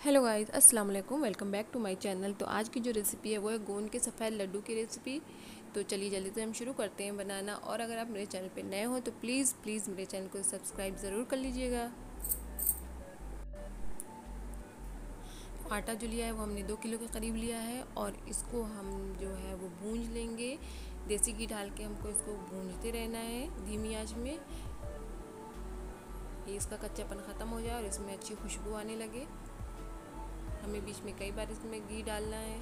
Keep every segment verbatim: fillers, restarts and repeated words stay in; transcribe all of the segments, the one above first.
Hello guys, अस्सलाम वालेकुम। Welcome back to my channel. तो आज की जो रेसिपी है वो है गोंद के सफ़ेद लड्डू की रेसिपी। तो चलिए जल्दी से हम शुरू करते हैं बनाना। और अगर आप मेरे चैनल पे नए हो तो प्लीज़ प्लीज़ मेरे चैनल को सब्सक्राइब ज़रूर कर लीजिएगा। आटा जो लिया है वो हमने दो किलो के करीब लिया है और इसको हम जो है वो भूंज लेंगे। देसी घी डाल के हमको इसको भूंजते रहना है धीमी आंच में, ये इसका कच्चापन ख़त्म हो जाए और इसमें अच्छी खुशबू आने लगे। हमें बीच में कई बार इसमें घी डालना है।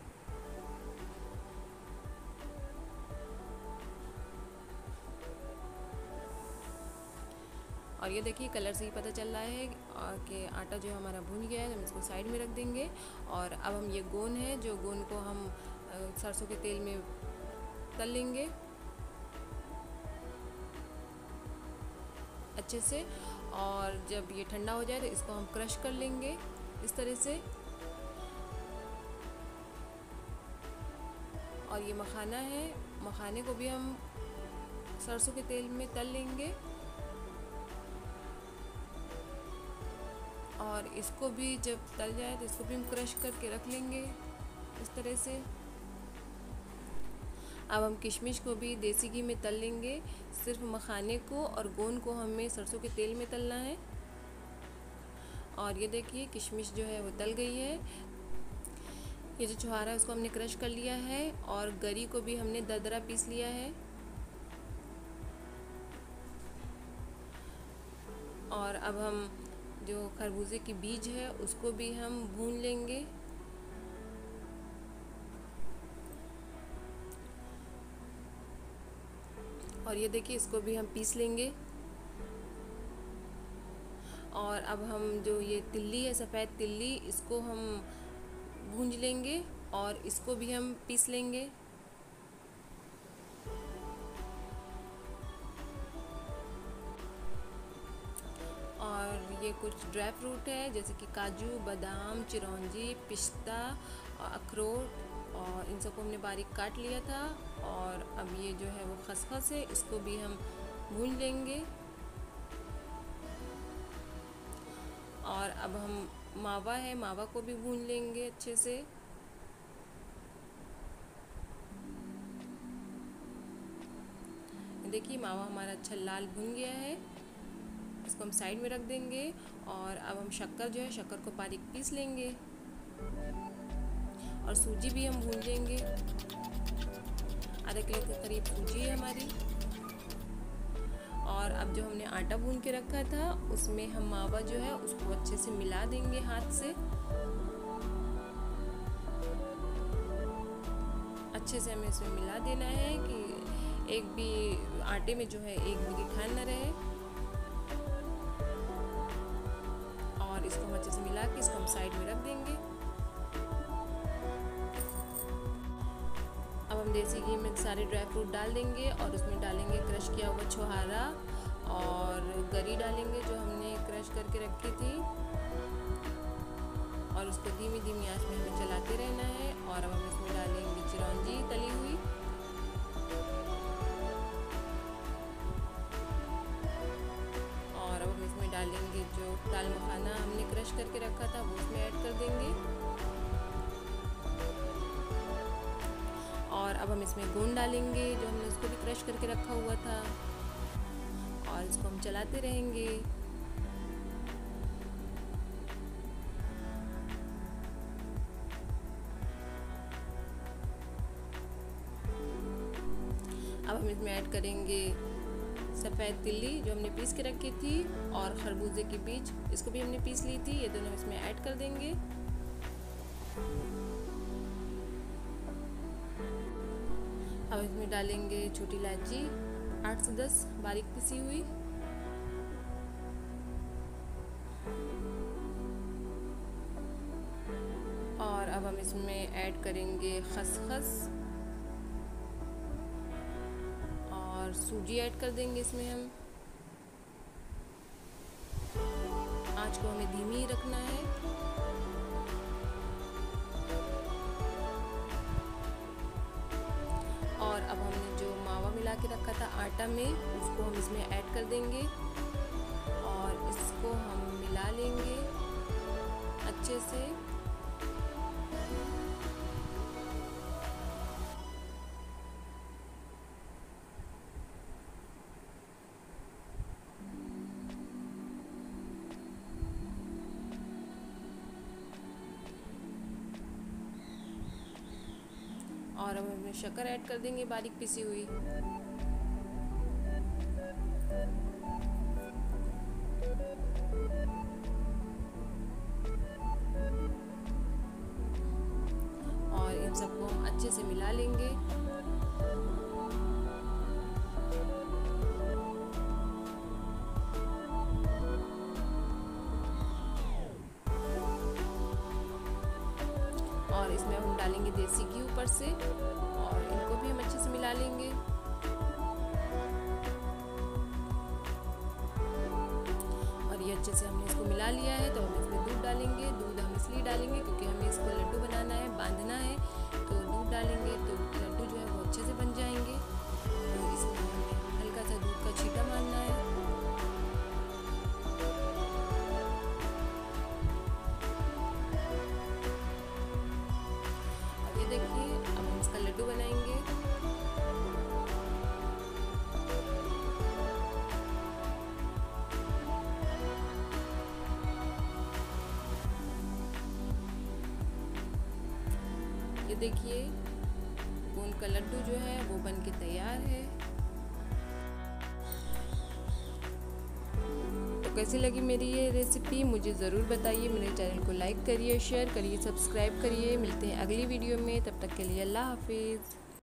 और ये देखिए कलर से ही पता चल रहा है कि आटा जो हमारा भून गया है। तो हम इसको साइड में रख देंगे। और अब हम ये गोंद है, जो गोंद को हम सरसों के तेल में तल लेंगे अच्छे से। और जब ये ठंडा हो जाए तो इसको हम क्रश कर लेंगे इस तरह से। और ये मखाना है, मखाने को भी हम सरसों के तेल में तल लेंगे और इसको भी जब तल जाए तो इसको भी हम क्रश करके रख लेंगे इस तरह से। अब हम किशमिश को भी देसी घी में तल लेंगे। सिर्फ मखाने को और गोंद को हमें सरसों के तेल में तलना है। और ये देखिए किशमिश जो है वो तल गई है। ये जो छुहारा है उसको हमने क्रश कर लिया है और गरी को भी हमने दरदरा पीस लिया है। और अब हम जो खरबूजे की बीज है उसको भी हम भून लेंगे। और ये देखिए इसको भी हम पीस लेंगे। और अब हम जो ये तिल्ली है, सफ़ेद तिल्ली, इसको हम भूंज लेंगे और इसको भी हम पीस लेंगे। और ये कुछ ड्राई फ्रूट है जैसे कि काजू, बादाम, चिरौंजी, पिस्ता और अखरोट, और इन सबको हमने बारीक काट लिया था। और अब ये जो है वो खसखस है, इसको भी हम भून लेंगे। और अब हम मावा है, मावा को भी भून लेंगे अच्छे से। देखिए मावा हमारा अच्छा लाल भुन गया है, इसको हम साइड में रख देंगे। और अब हम शक्कर जो है, शक्कर को बारीक पीस लेंगे और सूजी भी हम भून लेंगे। आधा किलो के करीब सूजी है हमारी। और अब जो हमने आटा भून के रखा था उसमें हम मावा जो है उसको अच्छे से मिला देंगे हाथ से। अच्छे से हमें इसमें मिला देना है कि एक भी आटे में जो है एक भी गिठान न रहे। और इसको हम अच्छे से मिला के इसको हम साइड में रख देंगे। अब हम देसी घी में सारे ड्राई फ्रूट डाल देंगे और उसमें डालेंगे क्रश किया हुआ छुहारा और गरी डालेंगे जो हमने क्रश करके रखी थी। और उसको धीमी धीमी आंच में हमें चलाते रहना है। और अब हम इसमें डालेंगे चिरौंजी तली हुई। और अब हम इसमें डालेंगे जो दाल मखाना हमने क्रश करके रखा था वो उसमें ऐड कर देंगे। और अब हम इसमें गोंद डालेंगे जो हमने उसको भी क्रश करके रखा हुआ था। और इसको हम चलाते रहेंगे। अब हम इसमें ऐड करेंगे सफ़ेद तिल्ली जो हमने पीस के रखी थी और खरबूजे की बीज, इसको भी हमने पीस ली थी। ये दोनों इसमें ऐड कर देंगे। अब इसमें डालेंगे छोटी इलायची आठ से दस बारीक पिसी हुई। और अब हम इसमें ऐड करेंगे खसखस और सूजी ऐड कर देंगे इसमें हम। आंच को हमें धीमी ही रखना है। और अब हमने जो मावा मिला के रखा था आटा में उसको हम इसमें ऐड कर देंगे और इसको हम मिला लेंगे अच्छे अच्छे से। और हम इसमें शक्कर ऐड कर देंगे बारीक पिसी हुई। और इन सबको हम अच्छे से मिला लेंगे। और इसमें हम डालेंगे देसी घी ऊपर से और इनको भी हम अच्छे से मिला लेंगे। और ये अच्छे से हमने इसको मिला लिया है, तो हम इसमें दूध डालेंगे। दूध हम इसलिए डालेंगे क्योंकि हमें इसको लड्डू बनाना है, बांधना है, तो दूध डालेंगे तो लड्डू जो है वो अच्छे से बन जाएंगे। तो इसमें हमें हल्का सा दूध का छींटा मारना है। देखिए अब हम इसका लड्डू बनाएंगे। ये देखिए गोंद का लड्डू जो है वो बन के तैयार है। तो कैसी लगी मेरी ये रेसिपी मुझे ज़रूर बताइए। मेरे चैनल को लाइक करिए, शेयर करिए, सब्सक्राइब करिए। मिलते हैं अगली वीडियो में, तब तक के लिए अल्लाह हाफिज़।